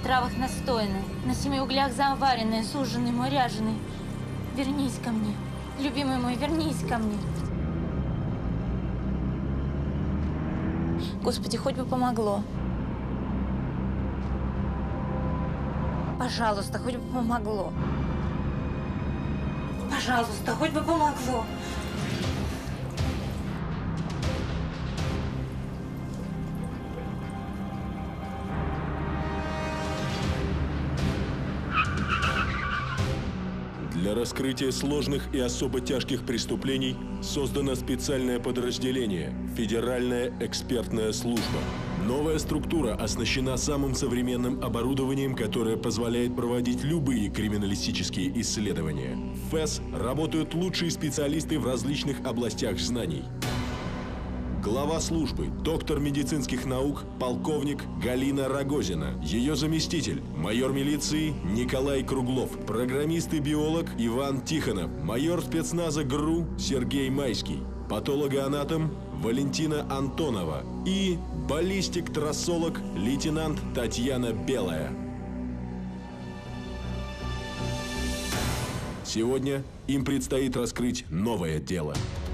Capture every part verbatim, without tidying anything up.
травах настоянный, на семи углях заваренный, суженый мой ряженый. Вернись ко мне, любимый мой, вернись ко мне. Господи, хоть бы помогло. Пожалуйста, хоть бы помогло. Пожалуйста, хоть бы помогло. Для раскрытия сложных и особо тяжких преступлений создано специальное подразделение – Федеральная экспертная служба. Новая структура оснащена самым современным оборудованием, которое позволяет проводить любые криминалистические исследования. В ФЭС работают лучшие специалисты в различных областях знаний. Глава службы – доктор медицинских наук, полковник Галина Рогозина. Ее заместитель – майор милиции Николай Круглов. Программист и биолог Иван Тихонов. Майор спецназа ГРУ Сергей Майский. Патологоанатом Валентина Антонова. И баллистик-трассолог лейтенант Татьяна Белая. Сегодня им предстоит раскрыть новое дело.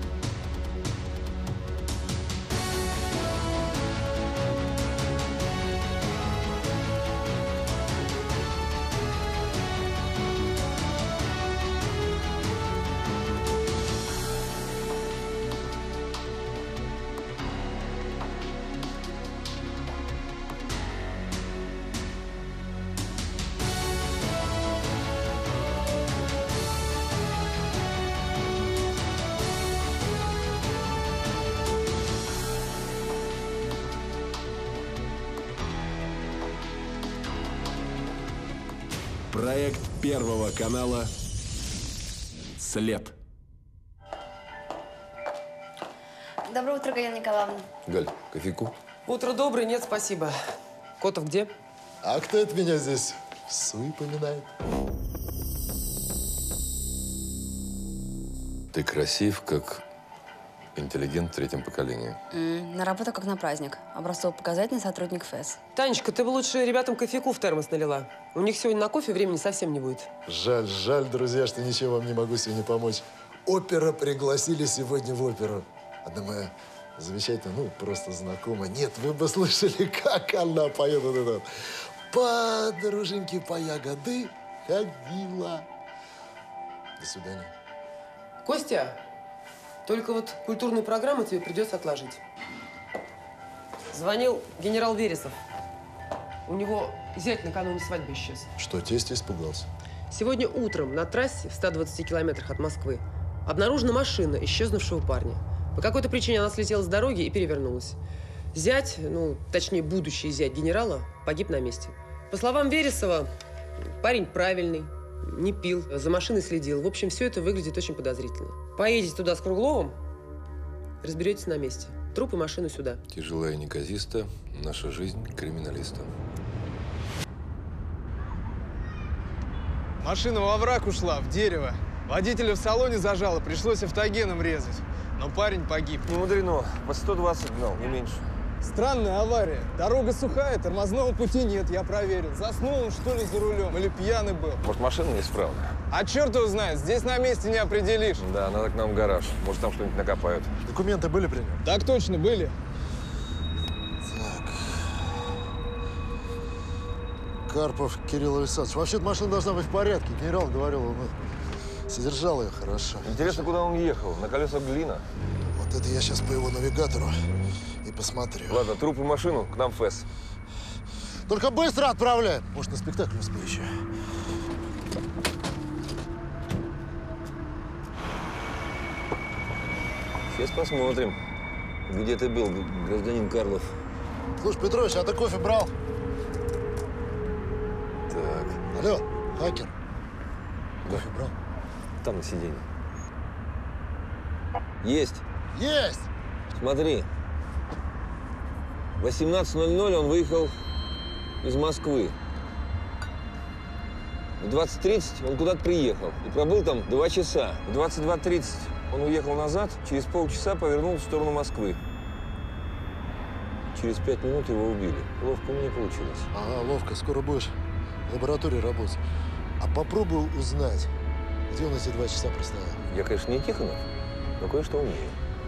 Проект Первого канала «След». Доброе утро, Галина Николаевна. Галь, кофейку? Утро доброе, нет, спасибо. Котов где? А кто это меня здесь в суе поминает? Ты красив, как интеллигент в третьем поколении. Mm, на работу как на праздник. Образцово-показательный сотрудник ФЭС. Танечка, ты бы лучше ребятам кофейку в термос налила. У них сегодня на кофе времени совсем не будет. Жаль, жаль, друзья, что ничего вам не могу сегодня помочь. Опера пригласили сегодня в оперу. Одна моя замечательная, ну, просто знакомая. Нет, вы бы слышали, как она поет вот это вот. Подруженьки по ягоды ходила. До свидания. Костя, только вот культурную программу тебе придется отложить. Звонил генерал Вересов. У него зять накануне свадьбы исчез. Что, тесть испугался? Сегодня утром на трассе в ста двадцати километрах от Москвы обнаружена машина исчезнувшего парня. По какой-то причине она слетела с дороги и перевернулась. Зять, ну, точнее, будущий зять генерала, погиб на месте. По словам Вересова, парень правильный, не пил, за машиной следил. В общем, все это выглядит очень подозрительно. Поедете туда с Кругловым, разберетесь на месте. Труп и машину сюда. Тяжелая неказиста, наша жизнь криминалиста. Машина во враг ушла, в дерево. Водителя в салоне зажало, пришлось автогеном резать. Но парень погиб. Не мудрено. По сто двадцать гнал, не меньше. Странная авария. Дорога сухая, тормозного пути нет, я проверил. Заснул он, что ли, за рулем? Или пьяный был? Может, машина неисправная? А черт его знает, здесь на месте не определишь. Да, надо к нам в гараж. Может, там что-нибудь накопают. Документы были при нем? Так точно, были. Так. Карпов Кирилл Александрович. Вообще-то машина должна быть в порядке. Генерал говорил, он содержал ее хорошо. Интересно, куда он ехал? На колесах глина? Вот это я сейчас по его навигатору и посмотрю. Ладно, труп и машину к нам в ФЭС. Только быстро отправляй. Может, на спектакль успею еще. Сейчас посмотрим, где ты был, гражданин Карлов. Слушай, Петрович, а ты кофе брал? Так. Алло, хакер. Да. Кофе брал? Там на сиденье. Есть. Есть! Смотри. В восемнадцать ноль ноль он выехал из Москвы. В двадцать тридцать он куда-то приехал и пробыл там два часа. В двадцать два тридцать он уехал назад, через полчаса повернул в сторону Москвы. Через пять минут его убили. Ловко мне получилось. Ага, ловко. Скоро будешь в лаборатории работать. А попробуй узнать, где он эти два часа простоял. Я, конечно, не Тихонов, но кое-что умею.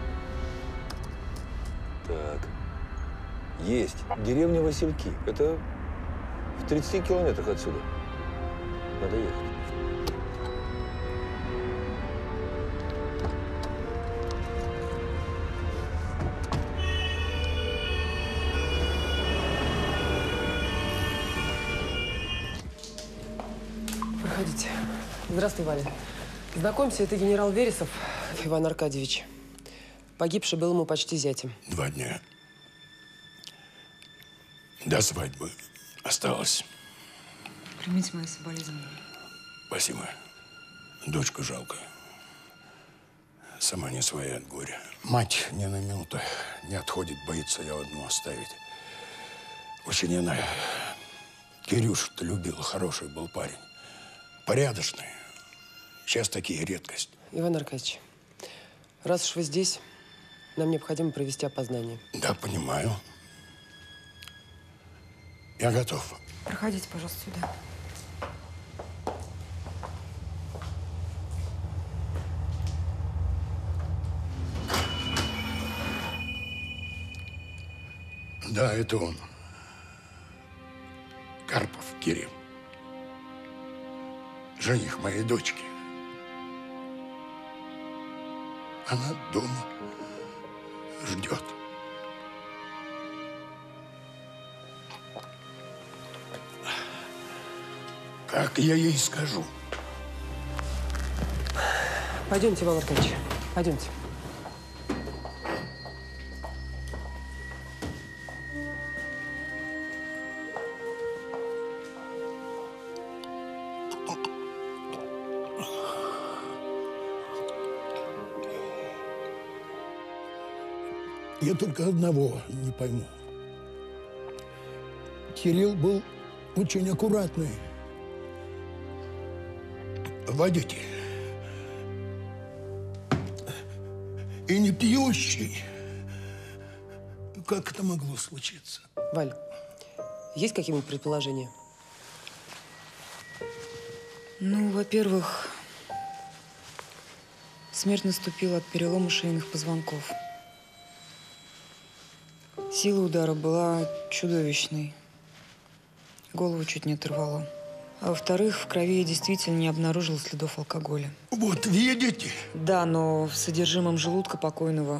Так. Есть. Деревня Васильки. Это в тридцати километрах отсюда. Надо ехать. Проходите. Здравствуй, Валя. Знакомься, это генерал Вересов Иван Аркадьевич. Погибший был ему почти зятем. Два дня. До свадьбы осталось. Примите мои соболезнования. Спасибо. Дочку жалко. Сама не своя от горя. Мать ни на минуту не отходит, боится ее одну оставить. Очень она Кирюшу-то любила, хороший был парень. Порядочный. Сейчас такие редкость. Иван Аркадьевич, раз уж вы здесь, нам необходимо провести опознание. Да, понимаю. Я готов. Проходите, пожалуйста, сюда. Да, это он. Карпов Кирилл. Жених моей дочки. Она дома ждет. Как я ей скажу? Пойдемте, Иван Аркадьевич, пойдемте. Я только одного не пойму. Кирилл был очень аккуратный водитель. И не пьющий. Как это могло случиться? Валь, есть какие-нибудь предположения? Ну, во-первых, смерть наступила от перелома шейных позвонков. Сила удара была чудовищной. Голову чуть не оторвало. А во-вторых, в крови я действительно не обнаружила следов алкоголя. Вот видите? Да, но в содержимом желудка покойного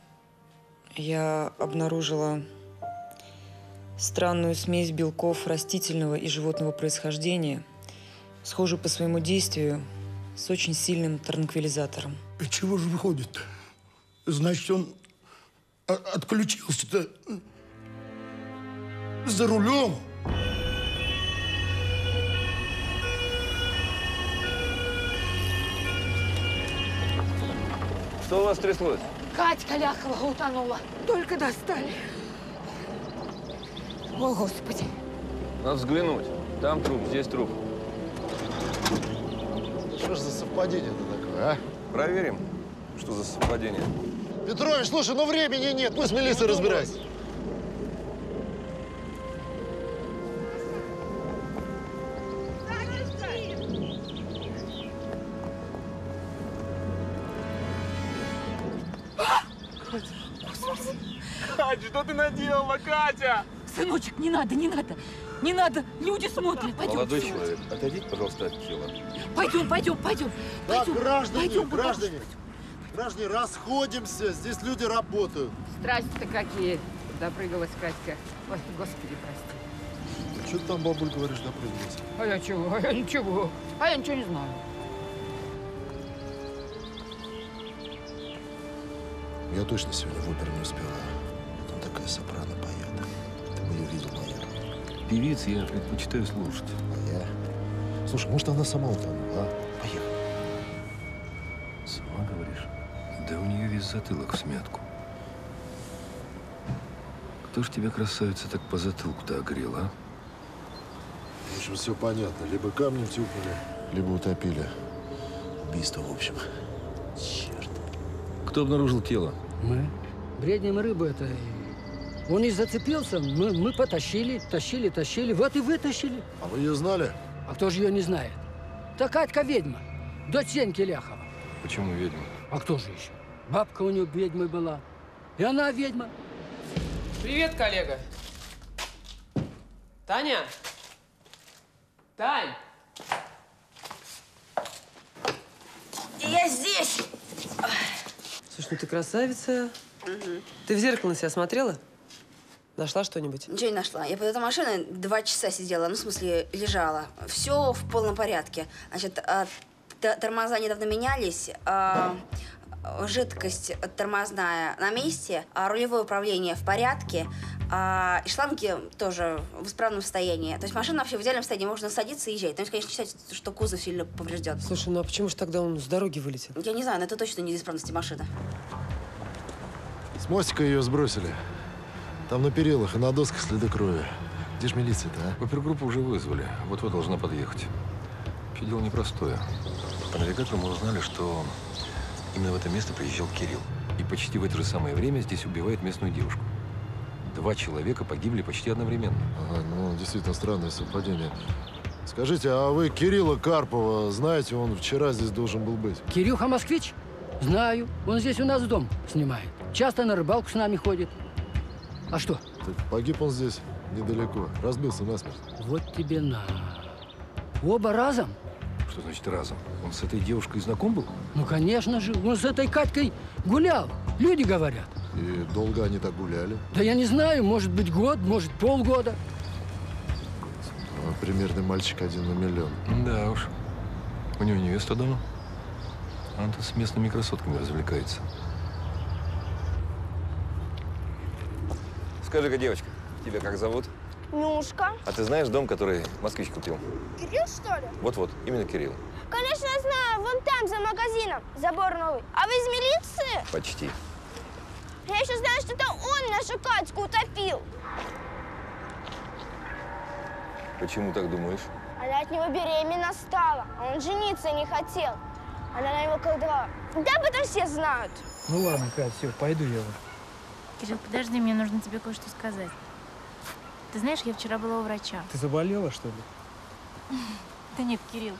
я обнаружила странную смесь белков растительного и животного происхождения, схожую по своему действию с очень сильным транквилизатором. И чего же выходит-то? Значит, он отключился-то за рулем. Что у вас тряслось? Катька Ляхова утонула. Только достали. О, Господи. Надо взглянуть. Там труп, здесь труп. Что ж за совпадение-то такое, а? Проверим, что за совпадение. Петрович, слушай, ну времени нет, пусть милиция разбирается. Катя, что ты наделала, Катя? Сыночек, не надо, не надо. Не надо, люди смотрят. Пойдем. Молодой человек, отойдите, пожалуйста, от тела. Пойдем, пойдем, пойдем. Так, Пойдем, граждане, пойдем, граждане, граждане, расходимся, здесь люди работают. Страсти-то какие. Допрыгалась Катька. Ой, Господи, прости. Что ты там, бабуль, говоришь, допрыгнулась? А я чего? А я ничего. А я ничего не знаю. Я точно сегодня в оперу не успела. Там такая сопрано поет. Ты бы ее видел, наверное. Певиц я предпочитаю слушать. А я? Слушай, может, она сама утонула, а? Поехали. Сама говоришь? Да у нее весь затылок в смятку. Кто ж тебя, красавица, так по затылку-то огрел, а? В общем, все понятно. Либо камнем тюкнули, либо утопили. Убийство, в общем. Черт. Кто обнаружил тело? Мы. Бреднем рыбы это Он и зацепился, мы, мы потащили, тащили, тащили, вот и вытащили. А вы ее знали? А кто же ее не знает? Так Катька ведьма, дочь Сеньки Ляхова. Почему ведьма? А кто же еще? Бабка у нее ведьмой была. И она ведьма. Привет, коллега. Таня? Тань! Я здесь! Слушай, ну ты красавица. Угу. Ты в зеркало на себя смотрела? Нашла что-нибудь? Ничего не нашла. Я под этой машиной два часа сидела, ну, в смысле, лежала. Все в полном порядке. Значит, а, тормоза недавно менялись, а, жидкость тормозная на месте, а рулевое управление в порядке, а, и шланги тоже в исправном состоянии. То есть машина вообще в идеальном состоянии, можно садиться и езжать. То есть, конечно, считать, что кузов сильно поврежден. Слушай, ну а почему же тогда он с дороги вылетел? Я не знаю, но это точно не из исправности машины. С мостика ее сбросили. Там на перилах и на досках следы крови. Где ж милиция-то, а? Опергруппу уже вызвали. Вот-вот должна подъехать. Все дело непростое. По навигатору мы узнали, что именно в это место приезжал Кирилл. И почти в это же самое время здесь убивает местную девушку. Два человека погибли почти одновременно. Ага, ну, действительно странное совпадение. Скажите, а вы Кирилла Карпова знаете? Он вчера здесь должен был быть. Кирюха Москвич? Знаю. Он здесь у нас дом снимает. Часто на рыбалку с нами ходит. А что? Так погиб он здесь недалеко. Разбился насмерть. Вот тебе на. Оба разом? Что значит разом? Он с этой девушкой знаком был? Ну, конечно же. Он с этой Катькой гулял. Люди говорят. И долго они так гуляли? Да я не знаю. Может быть, год, может, полгода. А, примерный мальчик один на миллион. Да уж. У него невеста дома. Он-то с местными красотками развлекается. Скажи-ка, девочка, тебя как зовут? Нюшка. А ты знаешь дом, который москвич купил? Кирилл, что ли? Вот-вот, именно Кирилл. Конечно, знаю. Вон там, за магазином. Забор новый. А вы из милиции? Почти. Я еще знаю, что это он нашу Катьку утопил. Почему так думаешь? Она от него беременна стала, а он жениться не хотел. Она на него колдовала. Да об этом все знают. Ну ладно, Кать, все, пойду я. Кирилл, подожди, мне нужно тебе кое-что сказать. Ты знаешь, я вчера была у врача. Ты заболела, что ли? Да нет, Кирилл.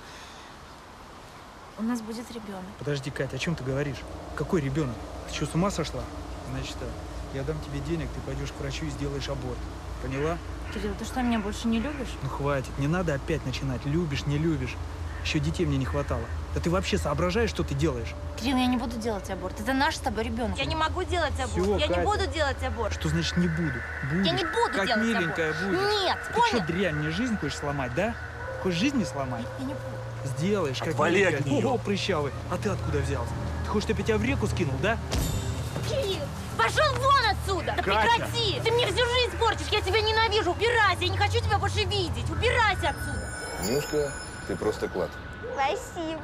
У нас будет ребенок. Подожди, Катя, о чем ты говоришь? Какой ребенок? Ты что, с ума сошла? Значит так, я дам тебе денег, ты пойдешь к врачу и сделаешь аборт. Поняла? Кирилл, ты что, меня больше не любишь? Ну хватит, не надо опять начинать. Любишь, не любишь. Еще детей мне не хватало. Да ты вообще соображаешь, что ты делаешь? Кирилл, я не буду делать аборт. Это наш с тобой ребенок. Я не могу делать аборт. Всё, я Катя. не буду делать аборт. Что значит не буду? Будешь. Я не буду как делать миленькая аборт. будешь. Нет, Ты понял? что, дрянь, мне жизнь хочешь сломать, да? Хочешь жизнь не сломать? Я не буду. Сделаешь, как Отвали от миленькая. неё. Ого, прыщавый. А ты откуда взялся? Ты хочешь, чтобы я тебя в реку скинул, да? Кирилл, пошел вон отсюда! Да Катя! прекрати! Ты мне всю жизнь портишь, я тебя ненавижу! Убирайся, я не хочу тебя больше видеть! Убирайся отсюда! Нюшка, ты просто клад. Спасибо.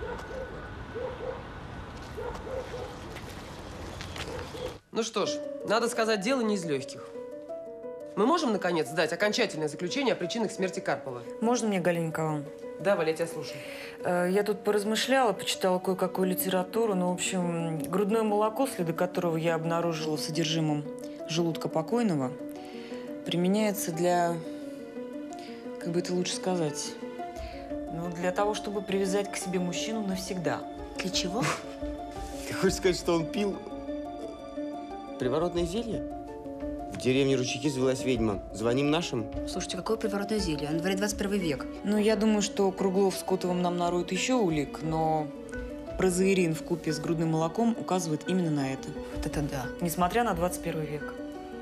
Ну что ж, надо сказать, дело не из легких. Мы можем, наконец, сдать окончательное заключение о причинах смерти Карпова? Можно мне, Галина Николаевна? Да, Валя, я тебя слушаю. Э, Я тут поразмышляла, почитала кое-какую литературу. Ну, в общем, грудное молоко, следы которого я обнаружила в содержимом желудка покойного, применяется для, как бы это лучше сказать, ну, для того, чтобы привязать к себе мужчину навсегда. Для чего? Ты хочешь сказать, что он пил приворотное зелье? В деревне Ручейки завелась ведьма. Звоним нашим. Слушайте, какое приворотное зелье? На дворе двадцать первый век. Ну, я думаю, что Круглов с Котовым нам нароют еще улик, но прозаирин вкупе с грудным молоком указывает именно на это. Вот это да. Несмотря на двадцать первый век.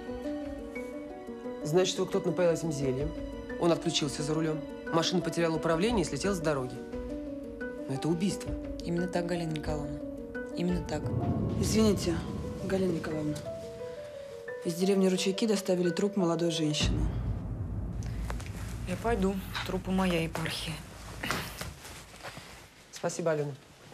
Значит, его кто-то напоил этим зельем. Он отключился за рулем. Машина потеряла управление и слетела с дороги. Но это убийство. Именно так, Галина Николаевна. Именно так. Извините, Галина Николаевна. Из деревни Ручейки доставили труп молодой женщины. Я пойду. Трупы моя епархия. Спасибо, Алена.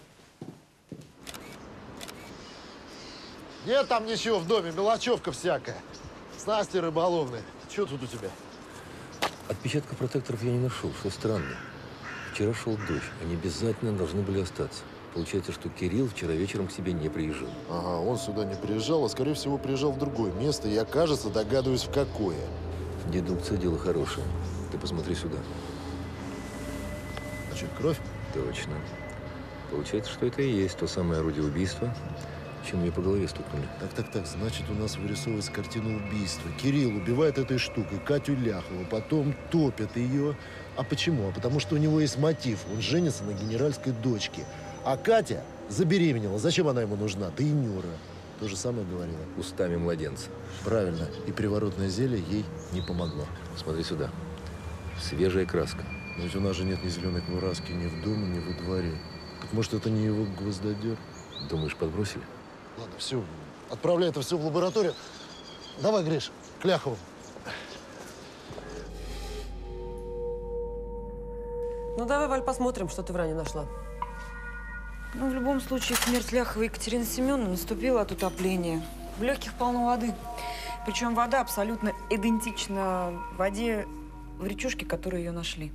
Нет там ничего в доме, мелочевка всякая. Снасти рыболовные. Что тут у тебя? Отпечатков протекторов я не нашел, что странно. Вчера шел дождь, они обязательно должны были остаться. Получается, что Кирилл вчера вечером к себе не приезжал. Ага, он сюда не приезжал, а, скорее всего, приезжал в другое место. Я, кажется, догадываюсь, в какое. Дедукция – дело хорошее. Ты посмотри сюда. А что, кровь? Точно. Получается, что это и есть то самое орудие убийства, чем мне по голове стукнули. Так, так, так, значит, у нас вырисовывается картина убийства. Кирилл убивает этой штукой Катю Ляхову, потом топит ее. А почему? А потому что у него есть мотив. Он женится на генеральской дочке. А Катя забеременела. Зачем она ему нужна? Ты и Нюра. То же самое говорила. Устами младенца. Правильно. И приворотное зелье ей не помогло. Смотри сюда. Свежая краска. Но ведь у нас же нет ни зеленой краски ни в доме, ни во дворе. Так может, это не его гвоздодер? Думаешь, подбросили? Ладно, все. Отправляй это все в лабораторию. Давай, Гриш, к Ляхову. Ну, давай, Валь, посмотрим, что ты в ране нашла. Ну, в любом случае, смерть Ляховой Екатерины Семеновны наступила от утопления. В легких полно воды. Причем вода абсолютно идентична воде в речушке, которой ее нашли.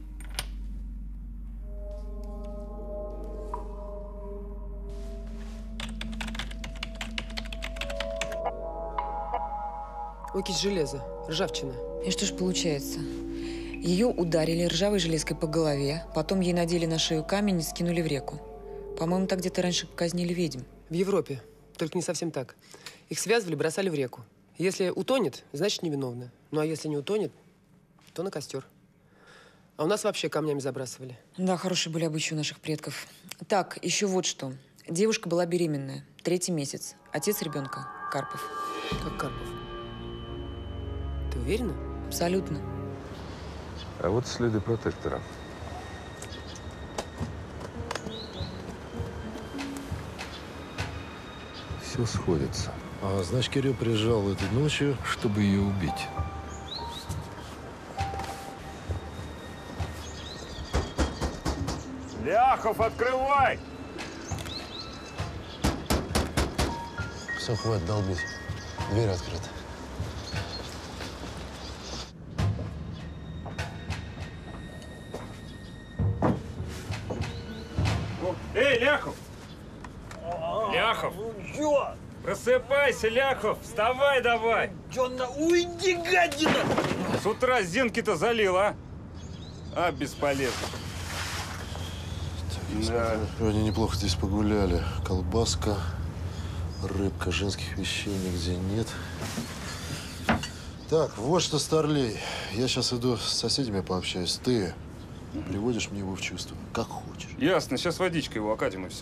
Окись железа, ржавчина. И что ж получается? Ее ударили ржавой железкой по голове, потом ей надели на шею камень и скинули в реку. По-моему, так где-то раньше казнили ведьм. В Европе. Только не совсем так. Их связывали, бросали в реку. Если утонет, значит невиновна. Ну а если не утонет, то на костер. А у нас вообще камнями забрасывали. Да, хорошие были обычаи у наших предков. Так, еще вот что. Девушка была беременная. Третий месяц. Отец ребенка – Карпов. Как Карпов? Ты уверена? Абсолютно. А вот следы протектора. Все сходится. А, значит, Кирилл приезжал этой ночью, чтобы ее убить. Ляхов, открывай! Все, хватит долбить. Дверь открыта. Эй, Ляхов! Ляхов! Чё? Просыпайся, Ляхов! Вставай давай! Чё на... Уйди, гадина! С утра зинки-то залил, а? А, бесполезно. Да. Сегодня неплохо здесь погуляли. Колбаска, рыбка, женских вещей нигде нет. Так, вот что, Старлей. Я сейчас иду с соседями пообщаюсь. Ты приводишь мне его в чувство, как хочешь. Ясно. Сейчас водичкой его окатим и все.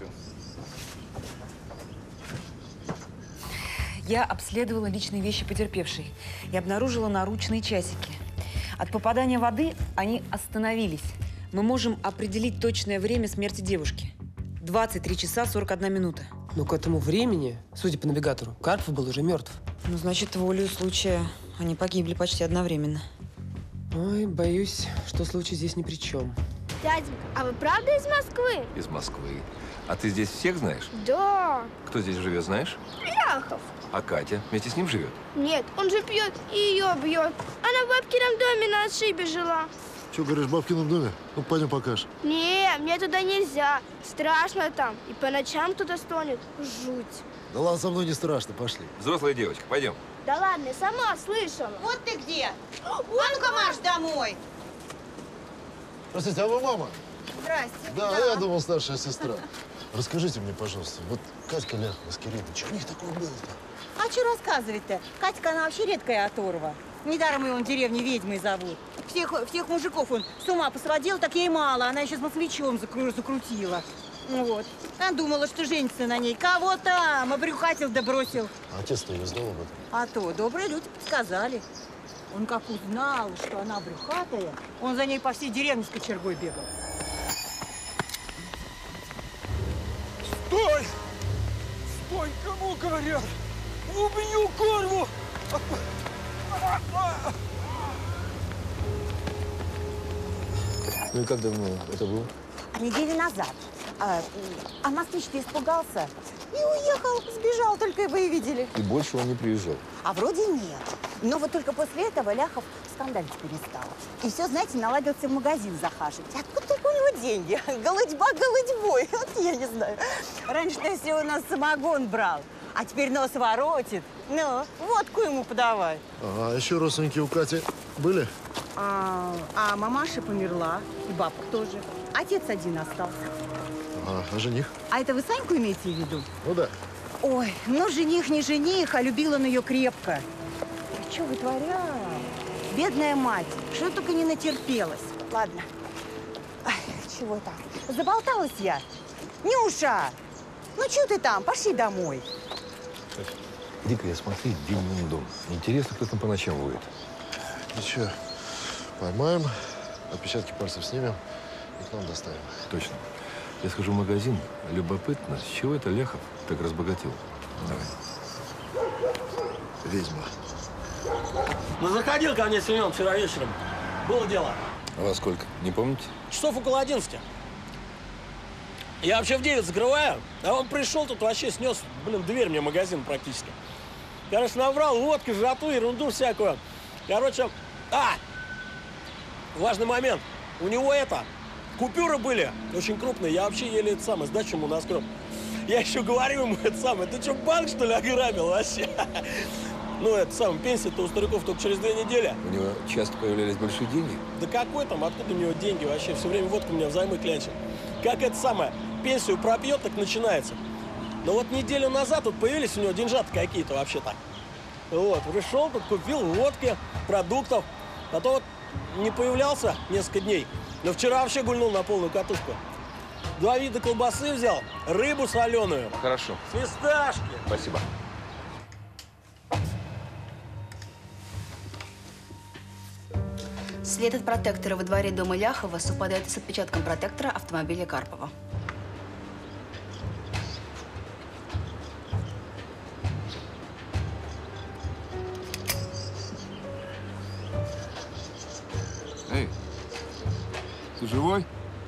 Я обследовала личные вещи потерпевшей и обнаружила наручные часики. От попадания воды они остановились. Мы можем определить точное время смерти девушки. двадцать три часа сорок одна минута. Но к этому времени, судя по навигатору, Карпов был уже мертв. Ну, значит, волею случая они погибли почти одновременно. Ой, боюсь, что случай здесь ни при чем. Дяденька, а вы правда из Москвы? Из Москвы. А ты здесь всех знаешь? Да. Кто здесь живет, знаешь? Ляхов. А Катя вместе с ним живет? Нет, он же пьет и ее бьет. Она в бабкином доме на отшибе жила. Че, говоришь, в бабкином доме? Ну, пойдем покажешь. Не, мне туда нельзя. Страшно там. И по ночам туда стонет. Жуть. Да ладно, со мной не страшно, пошли. Взрослая девочка, пойдем. Да ладно, сама слышала. Вот ты где? А ну-ка марш домой. Простите, а вы мама? Здрасте. Да, да, я думал, старшая сестра. Расскажите мне, пожалуйста, вот Катька Ляхова с Кириллом, что у них такое было-то? А что рассказывать-то? Катька, она вообще редкая оторва. Недаром его в деревне ведьмой зовут. Всех, всех мужиков он с ума посводил, так ей мало. Она еще с москвичом закру, закрутила. Вот. Она думала, что женится на ней. Кого там? Обрюхатил да бросил. А отец-то ее знал об этом? А то добрые люди подсказали. Он как узнал, что она брюхатая, он за ней по всей деревне с кочергой бегал. Стой! Стой, кому говорят? Убью Корву! Ну и как давно это было? Неделю назад. А, а москвич-то испугался и уехал, сбежал, только и вы и видели. И больше он не приезжал. А вроде нет. Но вот только после этого Ляхов скандалить перестала. И все, знаете, наладился в магазин захаживать. Откуда только у него деньги? Голодьба голодьбой. Вот я не знаю. Раньше-то все у нас самогон брал, а теперь нос воротит. Ну, водку ему подавай. А еще родственники у Кати были? А, а мамаша померла, и бабка тоже. Отец один остался. А, а жених? А это вы Саньку имеете в виду? Ну да. Ой, ну жених не жених, а любил он ее крепко. Ты что вытворял? Бедная мать, что только не натерпелась. Ладно. Ай, чего там? Заболталась я. Нюша! Ну что ты там? Пошли домой. Иди-ка я смотри, Димин дом. Интересно, кто там по ночам воет. Ничего, поймаем, отпечатки пальцев снимем и к нам доставим. Точно. Я схожу в магазин. Любопытно, с чего это Ляхов так разбогател? Давай. Ведьма. Ну, заходил ко мне Семен вчера вечером. Было дело. А во сколько? Не помните? Часов около одиннадцати. Я вообще в девять закрываю, а он пришел тут вообще снес, блин, дверь мне магазин практически. Короче, набрал водки, жратву, ерунду всякую. Короче, а! Важный момент. У него это, купюры были очень крупные. Я вообще еле это самое, сдачу ему наскреб. Я еще говорю ему это самое, ты что, банк, что ли, ограбил вообще? Ну, это самое, пенсия-то у стариков только через две недели. У него часто появлялись большие деньги? Да какой там, откуда у него деньги вообще? Все время водку у меня взаймы клянчит. Как это самое, пенсию пропьет, так начинается. Но вот неделю назад тут появились у него деньжаты какие-то вообще-то. Вот, пришел тут, купил водки, продуктов. А то вот не появлялся несколько дней. Но вчера вообще гульнул на полную катушку. Два вида колбасы взял, рыбу соленую. Хорошо. Фисташки. Спасибо. След от протектора во дворе дома Ляхова совпадает с отпечатком протектора автомобиля Карпова. Эй, ты живой?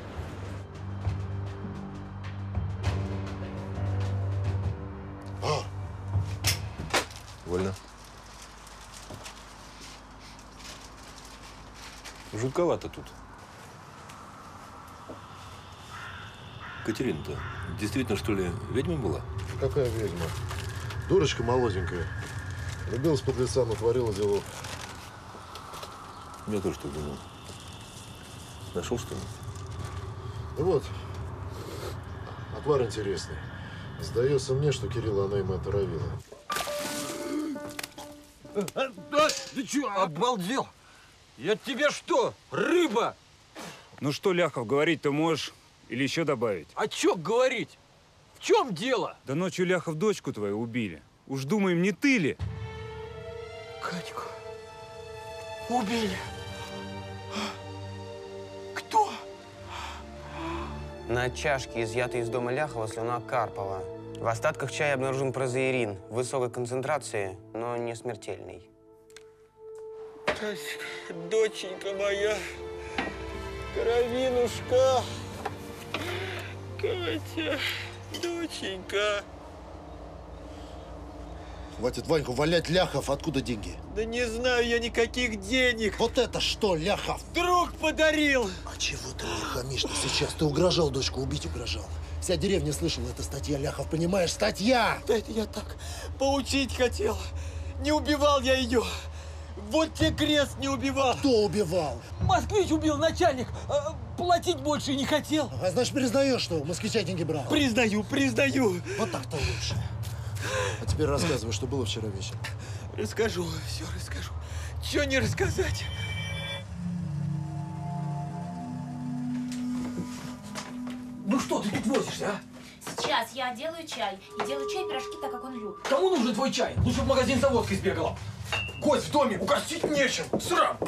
А. Вольно. Жутковато тут. Катерина-то действительно, что ли, ведьма была? Какая ведьма? Дурочка молоденькая. Любилась под лица, натворила дело. Я тоже так думал. Нашел что-нибудь? Да вот, отвар интересный. Сдается мне, что Кирилла она ему отравила. Ты что, обалдел? Я тебе что, рыба? Ну что, Ляхов, говорить-то можешь или еще добавить? А чё говорить? В чем дело? Да ночью, Ляхов, дочку твою убили. Уж думаем, не ты ли? Катьку убили. Кто? На чашке, изъятой из дома Ляхова, слюна Карпова. В остатках чая обнаружен прозеирин в высокой концентрации, но не смертельный. Доченька моя, кровинушка, Катя, доченька. Хватит Ваньку валять, Ляхов. Откуда деньги? Да не знаю я никаких денег. Вот это что, Ляхов? Друг подарил. А чего ты не хамишь сейчас? Ты угрожал дочку, убить угрожал. Вся деревня слышала, это статья, Ляхов, понимаешь? Статья! Да это я так поучить хотел. Не убивал я ее. Вот тебе крест не убивал. Кто убивал? Москвич убил, начальник. А, платить больше не хотел. А значит, признаешь, что у москвича деньги брал? Признаю, признаю. Вот так-то лучше. А теперь рассказывай, что было вчера вечером. Расскажу, все расскажу. Че не рассказать? Ну что ты тут возишься, а? Сейчас я делаю чай. И делаю чай, пирожки так, как он любит. Кому нужен твой чай? Лучше в магазин за водкой сбегала. Гость в доме, угостить нечем. Срам!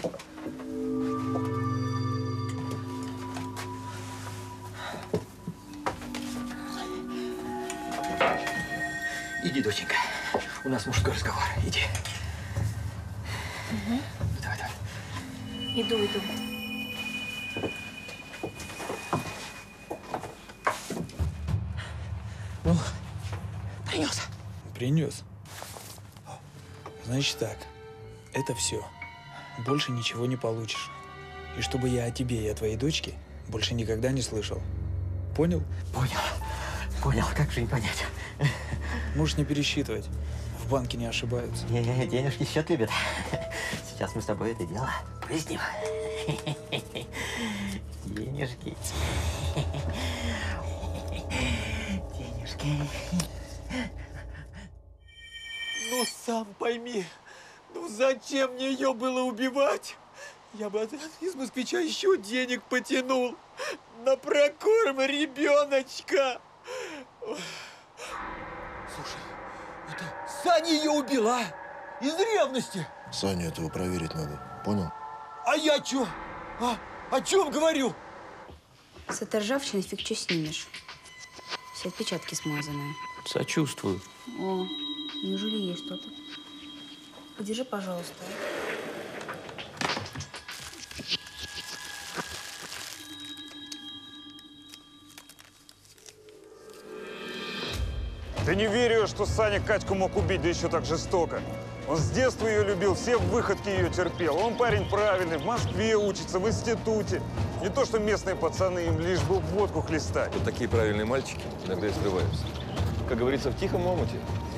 Иди, доченька. У нас мужской разговор. Иди. Угу. Давай, давай. Иду, иду. Ну, принес. Принес. Значит так, это все. больше ничего не получишь. И чтобы я о тебе и о твоей дочке больше никогда не слышал. Понял? Понял. Понял, как же не понять. Можешь не пересчитывать. В банке не ошибаются. Не, денежки счет любят. Сейчас мы с тобой это дело проясним. Денежки. Денежки. Ну, сам пойми, ну зачем мне ее было убивать? Я бы из москвича еще денег потянул на прокорм ребеночка. Слушай, это Саня ее убила из ревности. Саню этого проверить надо, понял? А я чё? А, о чем говорю? С этой ржавчиной фиг что снимешь. Все отпечатки смазанные. Сочувствую. О, неужели есть что-то? Подержи, пожалуйста. Ты не веришь, что Саня Катьку мог убить, да еще так жестоко. Он с детства ее любил, все выходки ее терпел. Он парень правильный, в Москве учится, в институте. Не то, что местные пацаны, им лишь бы водку хлестать. Вот такие правильные мальчики иногда и срываются. Как говорится, в тихом омуте.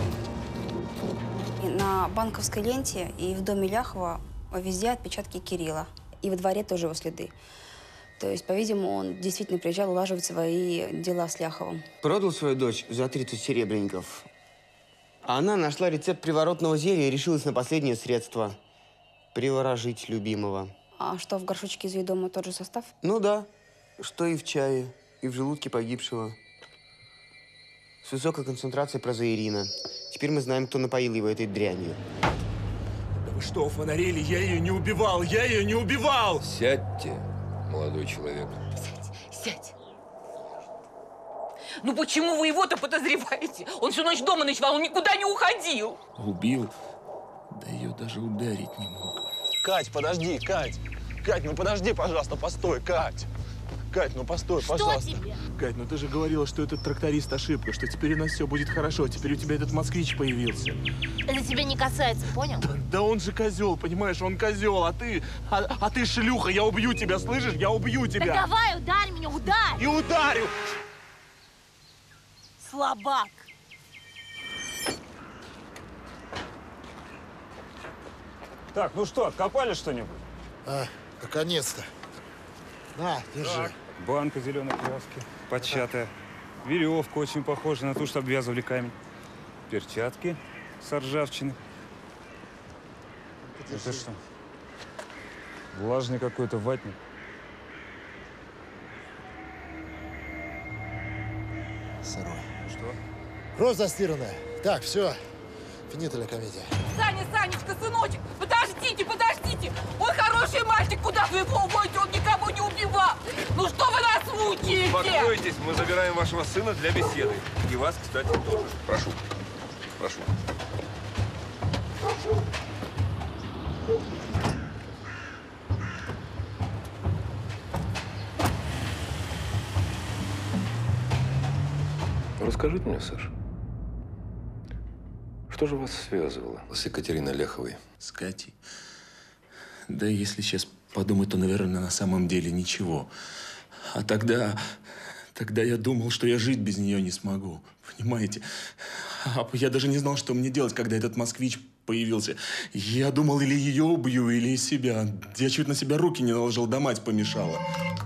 И на банковской ленте и в доме Ляхова везде отпечатки Кирилла. И во дворе тоже его следы. То есть, по-видимому, он действительно приезжал улаживать свои дела с Ляховым. Продал свою дочь за тридцать серебряников. А она нашла рецепт приворотного зелья и решилась на последнее средство – приворожить любимого. А что, в горшочке из ее дома тот же состав? Ну да, что и в чае, и в желудке погибшего. С высокой концентрацией прозаирина. Теперь мы знаем, кто напоил его этой дрянью. Да вы что, фонарили? Я ее не убивал! Я ее не убивал! Сядьте, молодой человек. Сядь, сядь. Ну почему вы его-то подозреваете? Он всю ночь дома ночевал, он никуда не уходил. Убил? Да ее даже ударить не мог. Кать, подожди, Кать. Кать, ну подожди, пожалуйста, постой, Кать. Кать, ну постой, Что пожалуйста. тебе? Кать, ну ты же говорила, что этот тракторист ошибка, что теперь у нас все будет хорошо, теперь у тебя этот москвич появился. Это тебя не касается, понял? Да, да он же козел, понимаешь, он козел, а ты, а, а ты шлюха, я убью тебя, слышишь? Я убью тебя. Так давай, ударь меня, ударь! И ударю! Слабак! Так, ну что, откопали что-нибудь? А, наконец-то. На, держи. Так, банка зеленой краски, початая. Веревка очень похожа на ту, что обвязывали камень. Перчатки с ржавчины. Это что? Влажный какой-то ватник. Сырой. Что? Кровь застиранная. Так, все. Финиталя комедия. Саня, Санечка, сыночек, подождите, подождите! Он хороший мальчик, куда вы его уводите? Он никого не убивал! Ну что вы нас мучаете? Успокойтесь, мы забираем вашего сына для беседы. И вас, кстати, тоже. Прошу. Прошу. Расскажите мне, Саша, что же вас связывало с Екатериной Ляховой? С Катей? Да если сейчас подумать, то, наверное, на самом деле ничего. А тогда, тогда я думал, что я жить без нее не смогу. Понимаете? А я даже не знал, что мне делать, когда этот москвич появился. Я думал, или ее убью, или себя. Я чуть на себя руки не наложил, да мать помешала.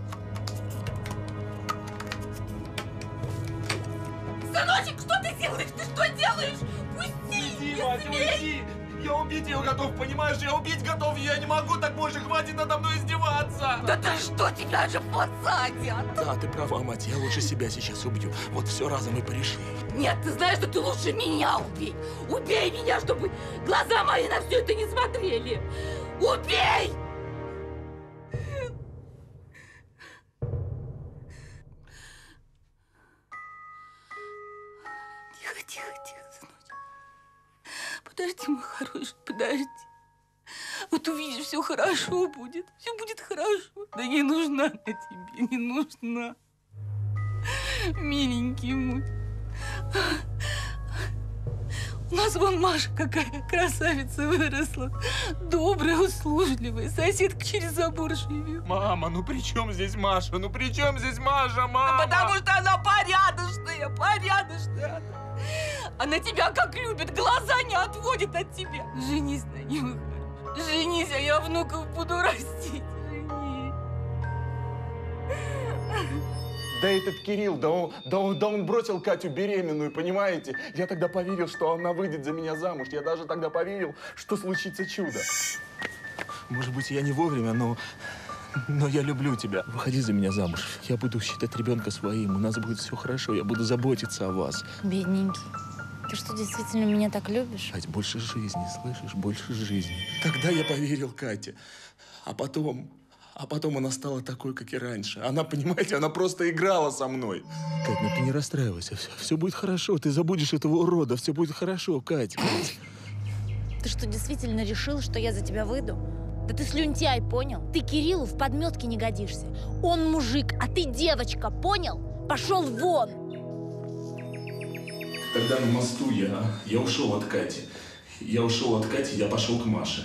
Сыночек, что ты делаешь? Ты что делаешь? Пусти! Уйди, мать, уйди! Я убить ее готов, понимаешь? Я убить готов, я не могу, так больше хватит надо мной издеваться! Да ты что, тебя же посадят! Да, ты права, мать, я лучше себя сейчас убью. Вот все разом и порешим. Нет, ты знаешь, что ты лучше меня убей! Убей меня, чтобы глаза мои на все это не смотрели! Убей! Тихо, тихо, тихо, сыночек. Подожди, мой хороший, подожди. Вот увидишь, все хорошо будет. Все будет хорошо. Да не нужна она тебе, не нужна. Миленький мой. У нас вон Маша какая красавица выросла. Добрая, услужливая, соседка через забор живет. Мама, ну при чем здесь Маша? Ну при чем здесь Маша, мама? Да потому что она порядочная, порядочная. Она тебя как любит, глаза не отводит от тебя. Женись на нем, женись, а я внуков буду растить. Женись. Да этот Кирилл, да он, да, он, да он бросил Катю беременную, понимаете? Я тогда поверил, что она выйдет за меня замуж. Я даже тогда поверил, что случится чудо. Может быть, я не вовремя, но, но я люблю тебя. Выходи за меня замуж. Я буду считать ребенка своим. У нас будет все хорошо. Я буду заботиться о вас. Бедненький. Ты что, действительно меня так любишь? Кать, больше жизни, слышишь? Больше жизни. Тогда я поверил Кате. А потом... А потом она стала такой, как и раньше. Она, понимаете, она просто играла со мной. Кать, ну ты не расстраивайся. Все, все будет хорошо. Ты забудешь этого урода. Все будет хорошо, Кать. Кать. Ты что, действительно решил, что я за тебя выйду? Да ты слюнтяй, понял? Ты Кириллу в подметке не годишься. Он мужик, а ты девочка, понял? Пошел вон! Тогда на мосту я, я ушел от Кати. Я ушел от Кати, я пошел к Маше.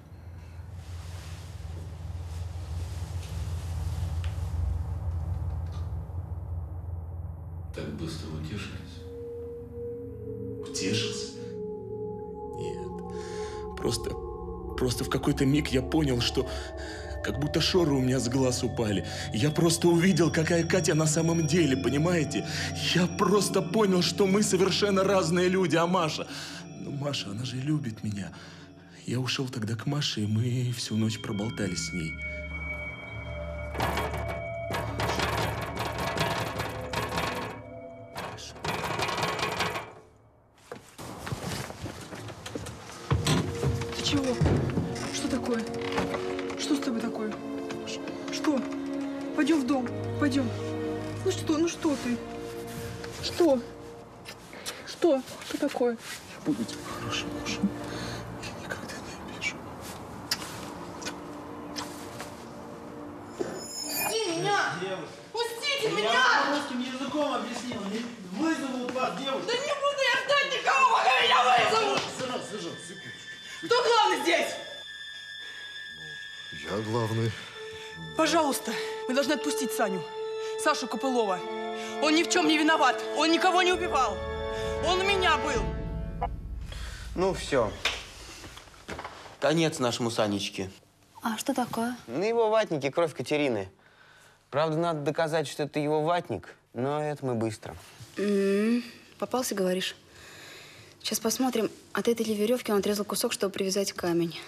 Так быстро утешились? Утешился? Нет. Просто, просто в какой-то миг я понял, что как будто шоры у меня с глаз упали. Я просто увидел, какая Катя на самом деле, понимаете? Я просто понял, что мы совершенно разные люди, а Маша... Ну, Маша, она же любит меня. Я ушел тогда к Маше, и мы всю ночь проболтали с ней. Чего? Что такое? Что с тобой такое? Что? Пойдем в дом. Пойдем. Ну что? Ну что ты? Что? Что? Что такое? Я буду тебе хорошим мужем. Я никогда не обижу. Пусти меня! Пустите меня! Я русским языком объяснил. Вызовут вас, девушка. Да не буду я ждать никого, пока меня вызовут! Сынок, сынок, секундочку. Кто главный здесь? Я главный. Пожалуйста, вы должны отпустить Саню. Сашу Копылова. Он ни в чем не виноват. Он никого не убивал. Он у меня был. Ну, все. Конец нашему Санечке. А что такое? На его ватнике кровь Катерины. Правда, надо доказать, что это его ватник, но это мы быстро. М-м-м. Попался, говоришь? Сейчас посмотрим, от этой ли веревки он отрезал кусок, чтобы привязать камень.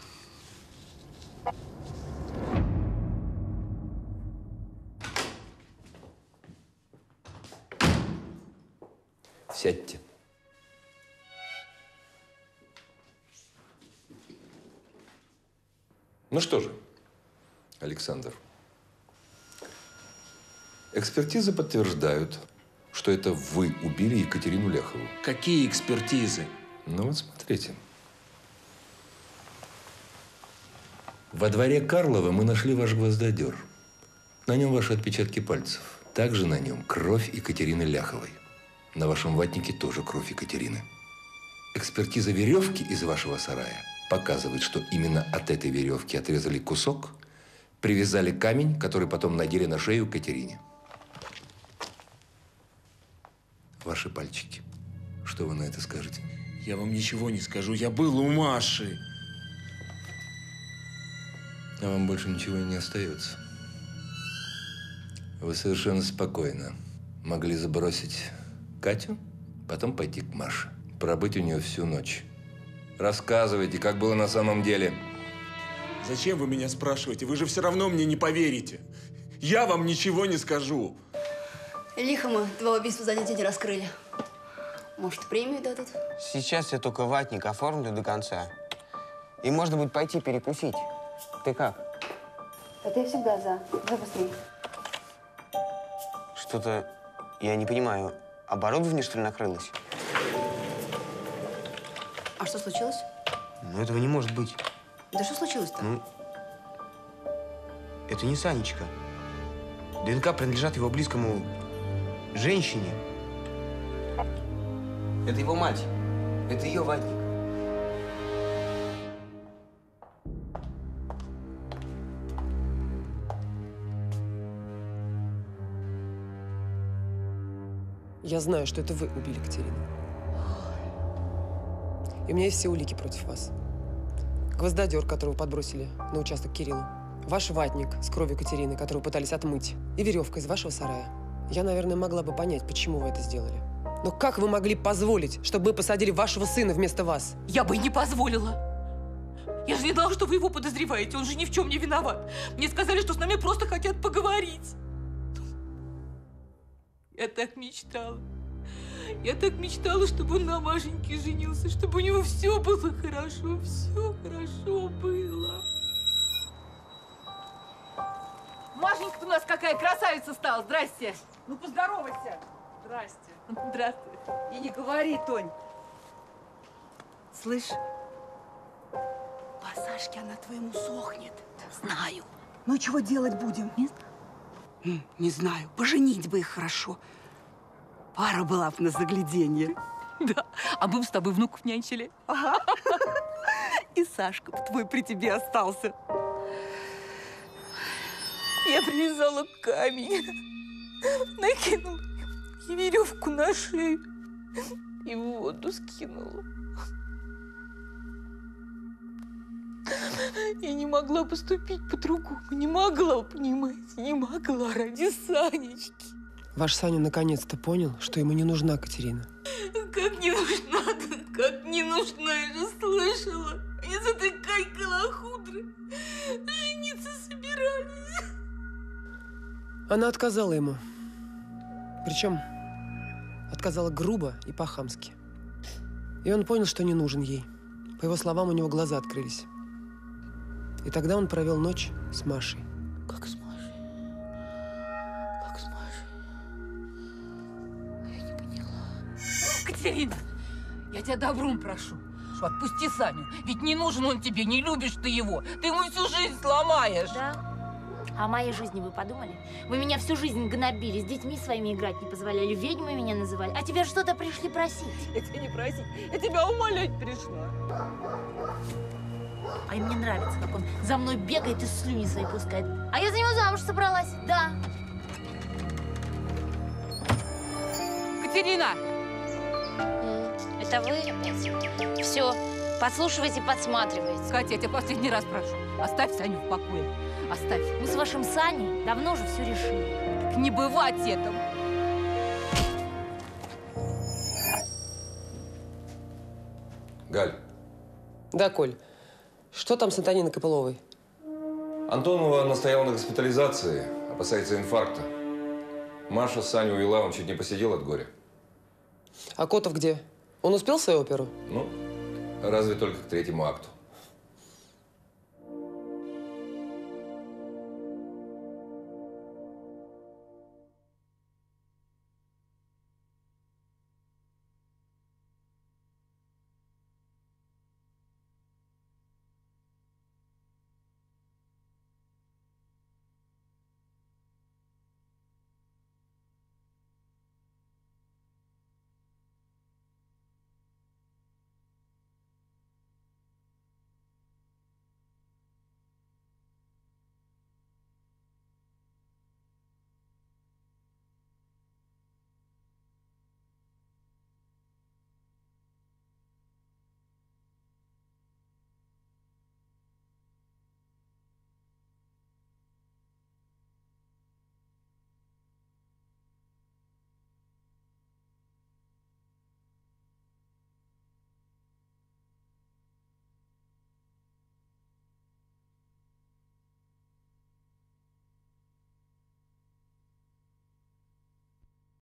Сядьте. Ну что же, Александр, экспертизы подтверждают, что это вы убили Екатерину Ляхову. Какие экспертизы? Ну вот смотрите. Во дворе Карлова мы нашли ваш гвоздодер. На нем ваши отпечатки пальцев. Также на нем кровь Екатерины Ляховой. На вашем ватнике тоже кровь Екатерины. Экспертиза веревки из вашего сарая показывает, что именно от этой веревки отрезали кусок, привязали камень, который потом надели на шею Катерине. Ваши пальчики. Что вы на это скажете? Я вам ничего не скажу. Я был у Маши. А вам больше ничего и не остается. Вы совершенно спокойно могли забросить Катю, потом пойти к Маше, пробыть у нее всю ночь. Рассказывайте, как было на самом деле. Зачем вы меня спрашиваете? Вы же все равно мне не поверите. Я вам ничего не скажу. Лихо мы два убийства за один день раскрыли. Может, премию дадут? Сейчас я только ватник оформлю до конца. И можно будет пойти перекусить. Ты как? Да ты всегда за. Давай быстрее. Что-то я не понимаю. Оборудование, что ли, накрылось? А что случилось? Ну, этого не может быть. Да что случилось-то? Ну, это не Санечка. ДНК принадлежат его близкому женщине. Это его мать. Это ее ватник. Я знаю, что это вы убили Катерину. И у меня есть все улики против вас. Гвоздодер, которого подбросили на участок Кириллу. Ваш ватник с кровью Катерины, которую пытались отмыть. И веревка из вашего сарая. Я, наверное, могла бы понять, почему вы это сделали. Но как вы могли позволить, чтобы мы посадили вашего сына вместо вас? Я бы и не позволила. Я же не знала, что вы его подозреваете. Он же ни в чем не виноват. Мне сказали, что с нами просто хотят поговорить. Я так мечтала. Я так мечтала, чтобы он на Машеньке женился, чтобы у него все было хорошо, все хорошо было. Машенька-то у нас какая красавица стала. Здрасте. Ну, поздоровайся. Здрасте. Здравствуй. И не говори, Тонь. Слышь, по Сашке она твоему сохнет. Знаю. Ну, чего делать будем? Не знаю. Не знаю. Поженить бы их хорошо. Пара была бы на загляденье. Да. А мы бы с тобой внуков нянчили. Ага. И Сашка твой при тебе остался. Я привязала камень, накинула и веревку на шею и в воду скинула. Я не могла поступить по-другому. Не могла, понимаете, не могла ради Санечки. Ваш Саня наконец-то понял, что ему не нужна Катерина. Как не нужна, как не нужна, я же слышала. Они за такой колохудры жениться собирались. Она отказала ему. Причем отказала грубо и по-хамски. И он понял, что не нужен ей. По его словам, у него глаза открылись. И тогда он провел ночь с Машей. Как с Машей? Как с Машей? Я не поняла. Катерина, я тебя добром прошу, что отпусти Саню. Ведь не нужен он тебе, не любишь ты его. Ты ему всю жизнь сломаешь. Да? А о моей жизни вы подумали? Вы меня всю жизнь гнобили, с детьми своими играть не позволяли, ведьмой меня называли. А теперь что-то пришли просить. Я тебя не просить, я тебя умолять пришла. А мне нравится, как он за мной бегает и слюни свои пускает. А я за него замуж собралась, да. Катерина! Это вы опять? Все, подслушивайте, подсматривайте. Катя, я тебя последний раз прошу, оставь Саню в покое. Оставь. Мы с вашим Саней давно уже все решили. Так не бывать этому. Галь. Да, Коль. Что там с Антониной Копыловой? Антонова настояла на госпитализации, опасается инфаркта. Маша Саню увела, он чуть не посидел от горя. А Котов где? Он успел свою оперу? Ну, разве только к третьему акту.